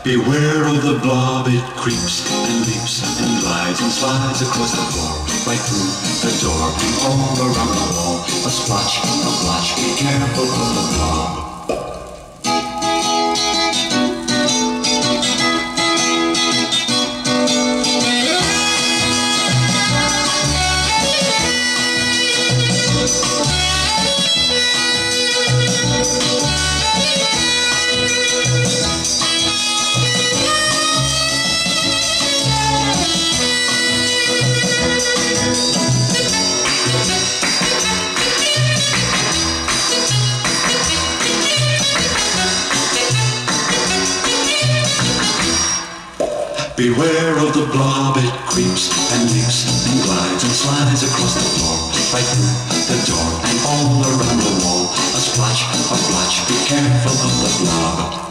Beware of the blob, it creeps and leaps and glides and slides across the floor, right through the door and all around the wall. A splotch, a blotch, be careful of the blob. Beware of the blob, it creeps and leaps and glides and slides across the floor, right through the door and all around the wall. A splotch, a blotch, be careful of the blob.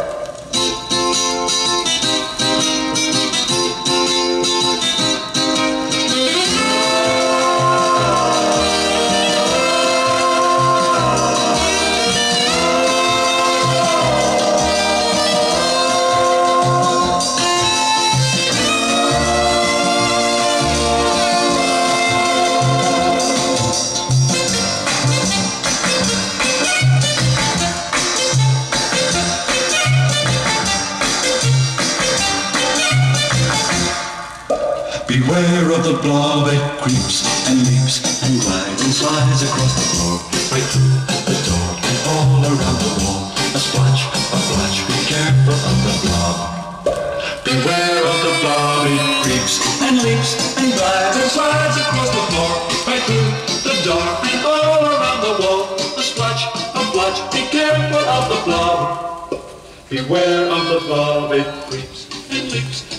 Beware of the blob, it creeps and leaps and glides and slides across the floor, right through the door and all around the wall. A splotch, a blotch, be careful of the blob. Beware of the blob, it creeps and leaps and glides and slides across the floor, right through the door and all around the wall. A splotch, a blotch, be careful of the blob. Beware of the blob, it creeps and leaps